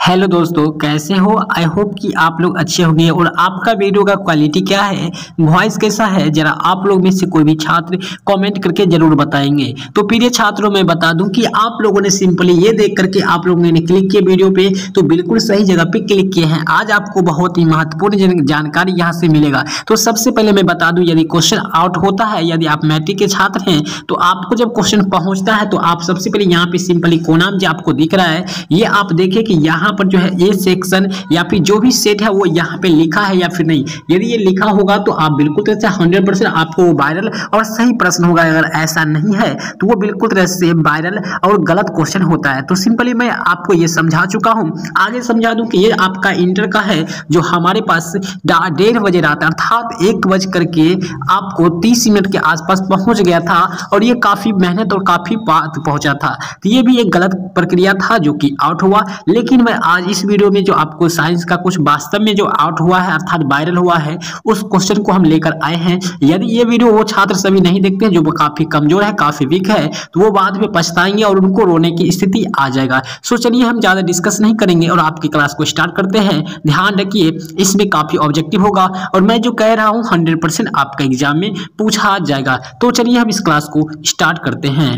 Hello दोस्तों, कैसे हो। आई होप कि आप लोग अच्छे होंगे। और आपका वीडियो का क्वालिटी क्या है, वॉइस कैसा है, जरा आप लोग में से कोई भी छात्र कमेंट करके जरूर बताएंगे। तो प्रिय छात्रों, मैं बता दूं कि आप लोगों ने सिंपली ये देख करके आप लोगों ने क्लिक किए वीडियो पे, तो बिल्कुल सही जगह पे क्लिक किए हैं। आज आपको बहुत ही महत्वपूर्ण जानकारी यहाँ से मिलेगा। तो सबसे पहले मैं बता दूं, यदि क्वेश्चन आउट होता है, यदि आप मैट्रिक के छात्र हैं, तो आपको जब क्वेश्चन पहुंचता है तो आप सबसे पहले यहाँ पे सिंपली कोनाम जो आपको दिख रहा है, ये आप देखिए कि यहाँ पर जो है ए सेक्शन या फिर जो भी सेट है वो यहाँ पे लिखा है या फिर नहीं। यदि ये लिखा होगा तो आप बिल्कुल तरह से 100% आपको वो वायरल और सही प्रश्न होगा। अगर ऐसा नहीं है तो वो बिल्कुल तरह से वायरल और गलत क्वेश्चन होता है। तो सिंपली मैं आपको ये समझा चुका हूँ, आगे समझा दूं कि ये आपका इंटर का है, जो हमारे पास 1:30 बजे रात अर्थात 1:30 आपको 30 मिनट के आसपास पहुंच गया था। और ये काफी मेहनत और काफी बात पहुंचा था। तो ये भी एक गलत प्रक्रिया था जो कि आउट हुआ। लेकिन मैं आज इस वीडियो में जो आपको साइंस का कुछ वास्तव में जो आउट हुआ है अर्थात वायरल हुआ है, उस क्वेश्चन को हम लेकर आए हैं। यदि ये वीडियो वो छात्र सभी नहीं देखते हैं जो काफी कमजोर है, काफी वीक है, तो वो बाद में पछताएंगे और उनको रोने की स्थिति आ जाएगा। सो चलिए हम ज्यादा डिस्कस नहीं करेंगे और आपकी क्लास को स्टार्ट करते हैं। ध्यान रखिए, इसमें काफी ऑब्जेक्टिव होगा और मैं जो कह रहा हूँ 100% आपका एग्जाम में पूछा जाएगा। तो चलिए हम इस क्लास को स्टार्ट करते हैं।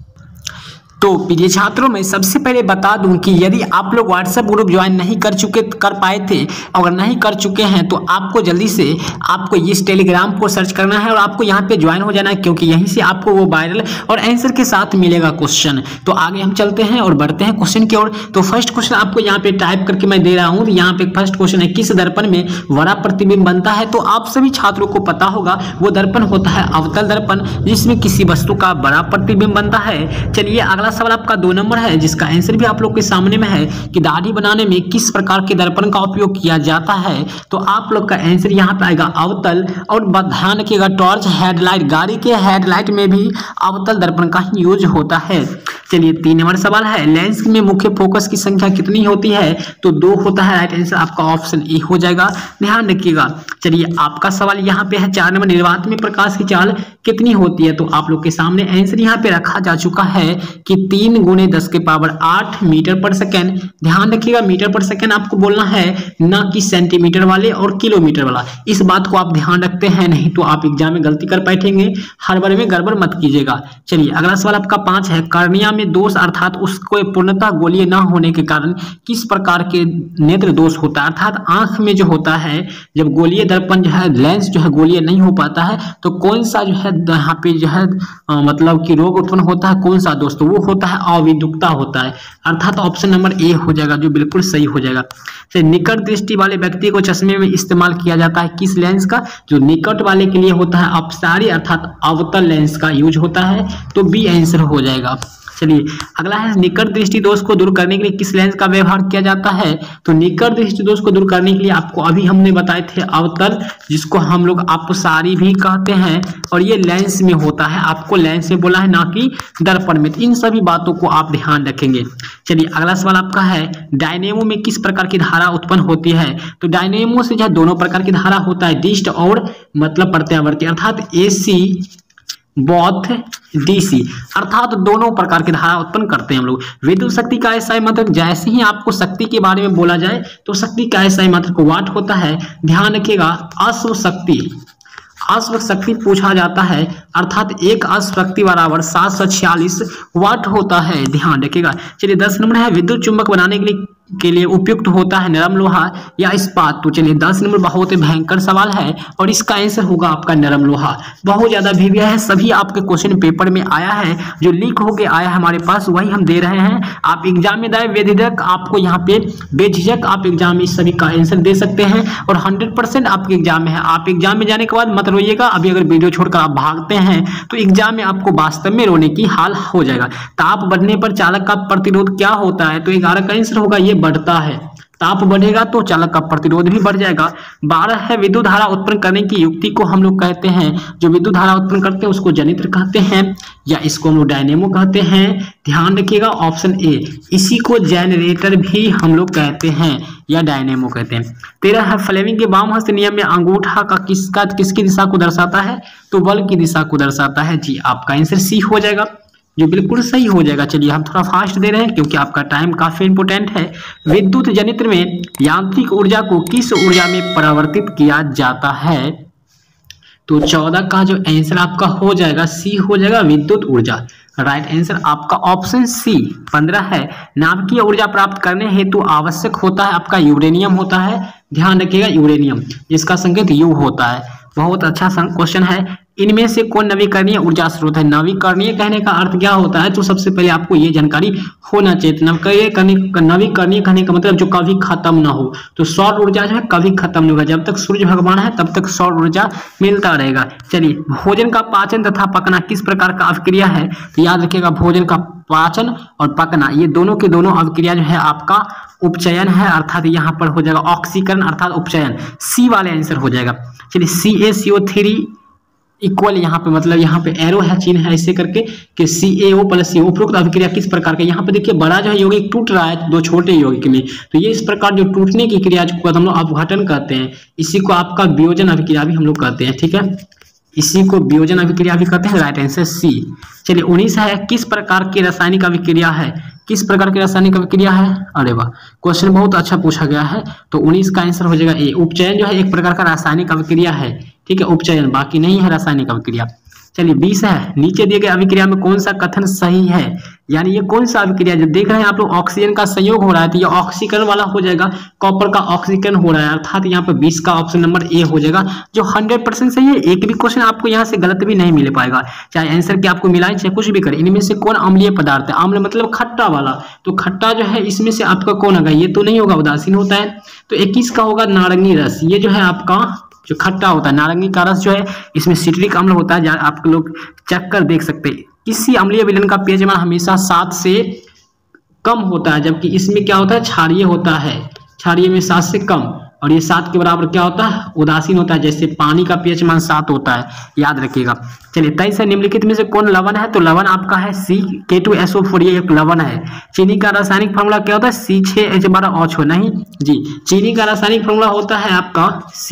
तो प्रिय छात्रों, मैं सबसे पहले बता दूं कि यदि आप लोग व्हाट्सएप ग्रुप ज्वाइन नहीं कर पाए थे, अगर नहीं कर चुके हैं तो आपको जल्दी से आपको इस टेलीग्राम को सर्च करना है और आपको यहाँ पे ज्वाइन हो जाना है, क्योंकि यहीं से आपको वो वायरल और आंसर के साथ मिलेगा क्वेश्चन। तो आगे हम चलते हैं और बढ़ते हैं क्वेश्चन की ओर। तो फर्स्ट क्वेश्चन आपको यहाँ पे टाइप करके मैं दे रहा हूँ। यहाँ पे फर्स्ट क्वेश्चन है, किस दर्पण में बड़ा प्रतिबिंब बनता है। तो आप सभी छात्रों को पता होगा वो दर्पण होता है अवतल दर्पण, जिसमें किसी वस्तु का बड़ा प्रतिबिंब बनता है। चलिए अगला सवाल आपका 2 नंबर है, जिसका आंसर भी आप लोग के सामने में है कि दाढ़ी बनाने में किस प्रकार के दर्पण का उपयोग किया जाता है। तो आप लोग का आंसर यहाँ पे आएगा अवतल। और ध्यान रखिएगा, टॉर्च हेडलाइट, गाड़ी के हेडलाइट में भी अवतल दर्पण का ही यूज होता है। चलिए 3 नंबर सवाल है, लेंस में मुख्य फोकस की संख्या कितनी होती है। तो 2 होता है। राइट आंसर आपका ऑप्शन ए हो जाएगा। ध्यान रखिएगा। चलिए आपका सवाल यहाँ पे है 4 नंबर, निर्वात में प्रकाश की चाल कितनी होती है। तो आप लोग के सामने आंसर यहाँ पे रखा जा चुका है कि 3 × 10⁸ मीटर पर सेकेंड। ध्यान रखिएगा, मीटर पर सेकेंड आपको बोलना है, ना कि सेंटीमीटर वाले और किलोमीटर वाला। इस बात को आप ध्यान रखते हैं, नहीं तो आप एग्जाम में गलती कर बैठेंगे। हर बार में गड़बड़ मत कीजिएगा। चलिए अगला सवाल आपका 5 है, कर्निया में दोष अर्थात उसको पूर्णतः गोलीय न होने के कारण किस प्रकार के नेत्र दोष होता है। अर्थात आंख में जो होता है, जब गोलीय दर्पण जो है, लेंस जो है गोलीय नहीं हो पाता है, तो कौन सा जो है यहाँ पे जो है मतलब कि रोग उत्पन्न होता है, कौन सा दोस्त, वो होता है अविद्युक्ता होता है। अर्थात ऑप्शन नंबर ए हो जाएगा, जो बिल्कुल सही हो जाएगा। निकट दृष्टि वाले व्यक्ति को चश्मे में इस्तेमाल किया जाता है किस लेंस का। जो निकट वाले के लिए होता है अपसारी अर्थात अवतल लेंस का यूज होता है। तो बी आंसर हो जाएगा। चलिए अगला है, निकट दृष्टि दोष को दूर करने के लिए किस लेंस का व्यवहार किया जाता है। तो निकट दृष्टि दोष को दूर करने के लिए आपको अभी हमने बताए थे अवतल, जिसको हम लोग अपसारी भी कहते हैं, और ये लेंस में होता है। आपको लेंस में बोला है, ना कि दर्पण में। इन सभी बातों को आप ध्यान रखेंगे। चलिए अगला सवाल आपका है, डायनेमो में किस प्रकार की धारा उत्पन्न होती है। तो डायनेमो से जो है दोनों प्रकार की धारा होता है, डिस्ट और मतलब प्रत्यावर्ती, अर्थात AC बोथ DC, अर्थात दोनों प्रकार की धारा उत्पन्न करते हैं हम लोग। विद्युत शक्ति का ऐसा मतलब, जैसे ही आपको शक्ति के बारे में बोला जाए तो शक्ति का ऐसा मतलब को वाट होता है। ध्यान रखिएगा, अश्व शक्ति पूछा जाता है, अर्थात एक अश्व शक्ति बराबर 746 वाट होता है। ध्यान रखिएगा। चलिए 10 नंबर है, विद्युत चुंबक बनाने के लिए उपयुक्त होता है नरम लोहा या इस्पात। तो चलिए 10 नंबर बहुत ही भयंकर सवाल है और इसका आंसर होगा आपका नरम लोहा। बहुत ज्यादा वीडियो है, सभी आपके क्वेश्चन पेपर में आया है, जो लीक होके आया है हमारे पास, वही हम दे रहे हैं। आप एग्जाम में दाए बेझिझक, आपको यहाँ पे बेझिझक आप एग्जाम में सभी का आंसर दे सकते हैं और 100% आपके एग्जाम में है। आप एग्जाम में जाने के बाद मत रोइएगा। अभी अगर वीडियो छोड़कर आप भागते हैं तो एग्जाम में आपको वास्तव में रोने की हाल हो जाएगा। ताप बढ़ने पर चालक का प्रतिरोध क्या होता है। तो 11 का आंसर होगा, ये बढ़ता है। ताप बढ़ेगा तो चालक का प्रतिरोध भी बढ़ जाएगा। 12 है, विद्युत धारा उत्पन्न करने की युक्ति को हम लोग कहते हैं, जो विद्युत धारा उत्पन्न करते हैं उसको जनित्र कहते हैं, या इसको हम लोग डायनेमो कहते हैं। ध्यान रखिएगा, ऑप्शन ए, इसी को जनरेटर भी हम लोग कहते हैं या डायनेमो कहते हैं। 13 है, फ्लेमिंग के वाम हस्त नियम में अंगूठा का किसकी दिशा को दर्शाता है। तो बल की दिशा को दर्शाता है। जी आपका आंसर सी हो जाएगा। जो बिल्कुल सही हो जाएगा। चलिए हम थोड़ा फास्ट दे रहे हैं क्योंकि आपका टाइम काफी इंपोर्टेंट है। विद्युत जनित्र में यांत्रिक ऊर्जा को किस ऊर्जा में परिवर्तित किया जाता है? तो 14 का जो आंसर आपका हो जाएगा सी हो जाएगा, विद्युत ऊर्जा। राइट आंसर आपका ऑप्शन सी। 15 है, नाभिकीय ऊर्जा प्राप्त करने हेतु आवश्यक होता है आपका यूरेनियम होता है। ध्यान रखिएगा यूरेनियम, जिसका संकेत यू होता है। बहुत अच्छा क्वेश्चन है। इनमें से कौन नवीकरणीय ऊर्जा स्रोत है? नवीकरणीय कहने का अर्थ क्या होता है? तो सबसे पहले आपको ये जानकारी होना चाहिए। नवीकरणीय कहने का मतलब जो कभी खत्म ना हो। तो सौर ऊर्जा जो है कभी खत्म नहीं होगा, जब तक सूर्य भगवान है तब तक सौर ऊर्जा मिलता रहेगा। चलिए, भोजन का पाचन तथा पकना किस प्रकार का अभिक्रिया है? तो याद रखिएगा, भोजन का पाचन और पकना ये दोनों के दोनों अभिक्रिया जो है आपका उपचयन है, अर्थात यहाँ पर हो जाएगा ऑक्सीकरण अर्थात उपचयन। सी वाले आंसर हो जाएगा। चलिए, CaCO3 इक्वल यहाँ पे मतलब यहाँ पे एरो है, चिन्ह है ऐसे करके कि CaO + CO। उपरोक्त अभिक्रिया किस प्रकार का? यहाँ पे देखिए बड़ा जो है यौगिक टूट रहा है दो छोटे यौगिक में, तो ये इस प्रकार जो टूटने की क्रिया को हम लोग अपघटन कहते हैं। इसी को आपका वियोजन अभिक्रिया भी हम लोग कहते हैं। ठीक है, इसी को वियोजन अभिक्रिया भी कहते हैं। Right answer C. चलिए, 19 है, किस प्रकार की रासायनिक अभिक्रिया है? किस प्रकार की रासायनिक अभिक्रिया है? अरे वाह, क्वेश्चन बहुत अच्छा पूछा गया है। तो 19 का आंसर हो जाएगा ए। उपचयन जो है एक प्रकार का रासायनिक अभिक्रिया है। ठीक है, उपचयन, बाकी नहीं है रासायनिक अभिक्रिया। चलिए, 20 है, नीचे दिए गए अभिक्रिया में कौन सा कथन सही है? यानी ये कौन सा अभिक्रिया जो देख रहे हैं आप लोग, ऑक्सीजन का संयोग हो रहा है, तो ये ऑक्सीकरण वाला हो जाएगा। कॉपर का ऑक्सीकरण हो रहा है, अर्थात यहाँ पे 20 का ऑप्शन नंबर ए हो जाएगा, जो 100% सही है। एक भी क्वेश्चन आपको यहाँ से गलत भी नहीं मिल पाएगा, चाहे आंसर के आपको मिलाए चाहे कुछ भी करे। इनमें से कौन अम्लीय पदार्थ है? अम्ल मतलब खट्टा वाला, तो खट्टा जो है इसमें से आपका कौन होगा? ये तो नहीं होगा, उदासीन होता है। तो 21 का होगा नारंगी रस। ये जो है आपका जो खट्टा होता है, नारंगी का रस जो है इसमें सिट्रिक अम्ल होता है, आप लोग चेक कर देख सकते हैं। किसी अम्लीय विलयन का pH मान हमेशा 7 से कम होता है, जबकि इसमें क्या होता है? क्षारीय होता है, क्षारीय में 7 से कम, और ये 7 के बराबर क्या होता है? उदासीन होता है। जैसे पानी का pH मान 7 होता है, याद रखिएगा। चलिए, 23 है, निम्नलिखित में से कौन लवण है? तो लवण आपका है CK2SO4, ये एक लवण है। चीनी का रासायनिक फॉर्मूला क्या होता है? C6H12O6। नहीं जी, चीनी का रासायनिक फॉर्मूला होता है आपका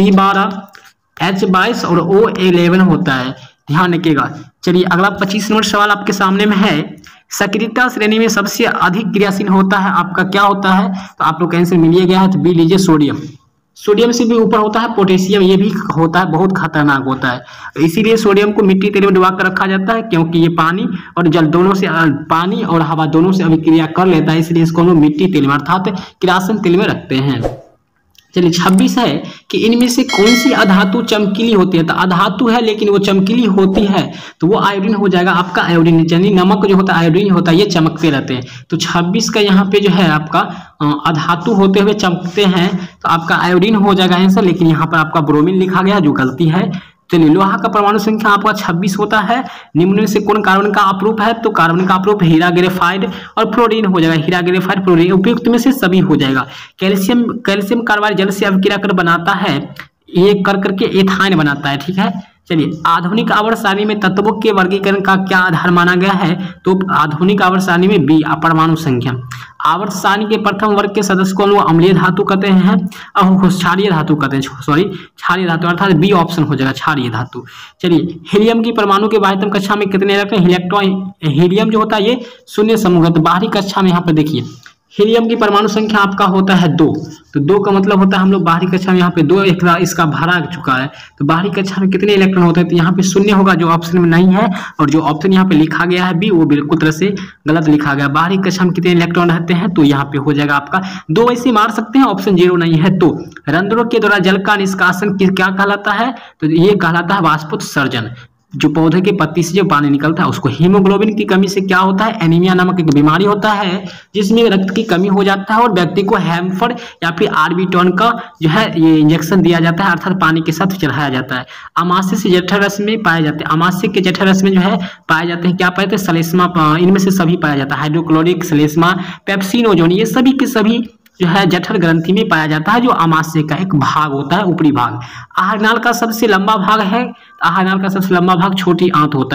C12H22 और O11 होता है, ध्यान रखिएगा। चलिए, अगला 25 नंबर सवाल आपके सामने में है। सक्रियता श्रेणी में सबसे अधिक क्रियाशील होता है आपका क्या होता है? तो आप लोग आंसर मिल गया है, तो बी लीजिए, सोडियम। सोडियम से भी ऊपर होता है पोटेशियम, ये भी होता है, बहुत खतरनाक होता है। इसीलिए सोडियम को मिट्टी तेल में डुबा कर रखा जाता है, क्योंकि ये पानी और जल दोनों से, पानी और हवा दोनों से अभिक्रिया कर लेता है, इसलिए इसको हम लोग मिट्टी तेल में अर्थात किरासन तेल में रखते हैं। चलिए, 26 है कि इनमें से कौन सी अधातु चमकीली होती है? तो अधातु है लेकिन वो चमकीली होती है, तो वो आयोडीन हो जाएगा आपका। आयोडीन यानी नमक जो होता है आयोडीन होता है, ये चमकते रहते हैं। तो 26 का यहाँ पे जो है आपका अधातु होते हुए चमकते हैं, तो आपका आयोडीन हो जाएगा आंसर, लेकिन यहाँ पर आपका ब्रोमीन लिखा गया जो गलती है। चलिए, लोहा का परमाणु संख्या आपका 26 होता है। निम्न में से कौन कार्बन का अपरूप है? तो कार्बन का अपरूप हीरा ग्रेफाइड और फ्लोरीन हो जाएगा। हीरा ग्रेफाइड फ्लोरीन उपयुक्त में से सभी हो जाएगा। कैल्शियम कार्बाइड जल से अभिक्रिया कर बनाता है, ये कर करके एथाइन बनाता है। ठीक है, चलिए, आधुनिक आवर्त सारणी में तत्वों के वर्गीकरण का क्या आधार माना गया है? तो आधुनिक आवर्त सारणी में बी परमाणु संख्या। आवर्त सारणी के प्रथम वर्ग के सदस्य को लोग अम्लीय धातु कहते हैं और क्षारीय धातु कहते हैं, सॉरी क्षारीय धातु, अर्थात बी ऑप्शन हो जाएगा क्षारीय धातु। चलिए, हीलियम की परमाणु के बाह्यतम कक्षा में कितने इलेक्ट्रॉन? इलेक्ट्रॉन हीलियम जो होता है ये शून्य समूह है। तो बाहरी कक्षा में यहाँ पे देखिए हीलियम की परमाणु संख्या आपका होता है 2, तो 2 का मतलब होता है हम लोग बाहरी कक्षा में यहाँ पे 2 इसका भरा चुका है, तो बाहरी कक्षा में कितने इलेक्ट्रॉन होते हैं? तो यहाँ पे शून्य होगा, जो ऑप्शन में नहीं है, और जो ऑप्शन यहाँ पे लिखा गया है बी वो बिल्कुल तरह से गलत लिखा गया। बाहरी कक्षा में कितने इलेक्ट्रॉन रहते हैं? तो यहाँ पे हो जाएगा आपका 2, ऐसे मार सकते हैं, ऑप्शन 0 नहीं है। तो रंध्रों के द्वारा जल का निष्कासन क्या कहलाता है? तो ये कहलाता है वाष्पोत्सर्जन। जो पौधे की पत्ती से जो पानी निकलता है उसको। हीमोग्लोबिन की कमी से क्या होता है? एनीमिया नामक एक बीमारी होता है, जिसमें रक्त की कमी हो जाता है और व्यक्ति को हेम्फर या फिर आर्बिटॉन का जो है ये इंजेक्शन दिया जाता है, अर्थात पानी के साथ चढ़ाया जाता है। अमाशय से जठर रस में पाए जाते हैं, अमाशय के जठर रस में जो है पाए जाते हैं, क्या पाए जाते हैं? श्लेष्मा, इनमें से सभी पाया जाता है, हाइड्रोक्लोरिक, श्लेष्मा, पेप्सिनोजोन, ये सभी के सभी जो है जठर ग्रंथि में पाया जाता है, जो अमाशय का एक भाग होता है, ऊपरी भाग। आहारनाल का सबसे लंबा भाग है, आहारनाल का सबसे लंबा भाग छोटी आंत होता है।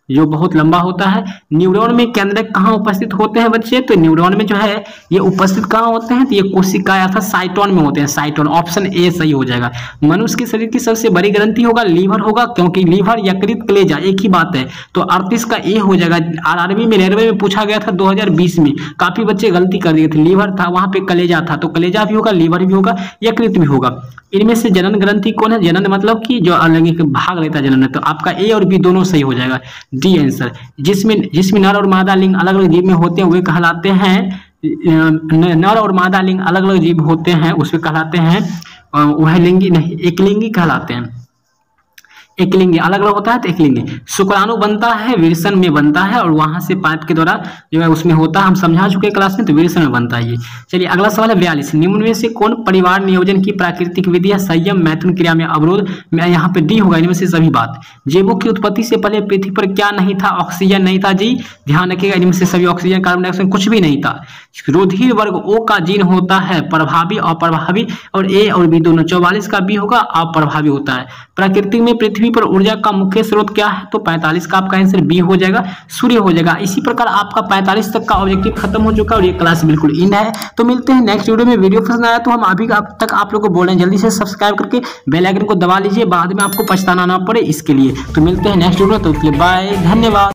जो बहुत लंबा होता है। न्यूरॉन में केंद्रक कहाँ उपस्थित होते हैं बच्चे? तो न्यूरॉन में जो है ये उपस्थित कहाँ होते हैं? तो ये कोशिका अर्थात साइटोन में होते हैं। साइटोन, ऑप्शन ए सही हो जाएगा। मनुष्य के शरीर की सबसे बड़ी ग्रंथि होगा लीवर होगा, क्योंकि लीवर यकृत कलेजा एक ही बात है, तो 38 का ए हो जाएगा। आरआरबी में रेलवे में पूछा गया था 2020 में, काफी बच्चे गलती कर दिए थे, लीवर था वहां पे कलेजा था, तो कलेजा भी होगा, लीवर भी होगा, यकृत भी होगा। इनमें से जनन ग्रंथि कौन है? जनन मतलब कि जो अलैंगिक भाग लेता है जनन में, तो आपका ए और बी दोनों सही हो जाएगा, डी आंसर। जिसमें नर और मादा लिंग अलग अलग जीव में होते हैं वे कहलाते हैं, नर और मादा लिंग अलग अलग जीव होते हैं उसमें कहलाते हैं वह लिंगी नहीं, एकलिंगी कहलाते हैं। एकलिंगी अलग अलग होता है तो एकलिंगी। शुक्राणु बनता है विरसन में बनता है, और वहां से पाइप के द्वारा जो है उसमें होता है, हम समझा चुके क्लास में, तो विरसन में बनता है ये। चलिए अगला सवाल है 42, निम्न में से कौन परिवार नियोजन की प्राकृतिक विधि है? संयम, मैथुन क्रिया में अवरोध, यहाँ पे डी होगा इनमें से सभी बात। जैवों की उत्पत्ति से पहले पृथ्वी पर क्या नहीं था? ऑक्सीजन नहीं था जी, ध्यान रखिएगा, इनमें से सभी ऑक्सीजन कार्बन डाइऑक्साइड कुछ भी नहीं था। रुधिर वर्ग ओ का जीन होता है प्रभावी अप्रभावी, और ए और बी दोनों। 44 का बी होगा अप्रभावी होता है। प्रकृति में पृथ्वी पर ऊर्जा का मुख्य स्रोत क्या है? तो 45 का आपका आंसर बी हो जाएगा, सूर्य हो जाएगा। इसी प्रकार आपका 45 तक का ऑब्जेक्टिव खत्म हो चुका है और ये क्लास बिल्कुल इन है। तो मिलते हैं नेक्स्ट वीडियो में। वीडियो पसंद आया तो हम अभी तक आप लोग को बोल रहे हैं जल्दी से सब्सक्राइब करके बेल आइकन को दबा लीजिए, बाद में आपको पछताना ना पड़े इसके लिए। तो मिलते हैं नेक्स्ट वीडियो में, तो बाय, धन्यवाद।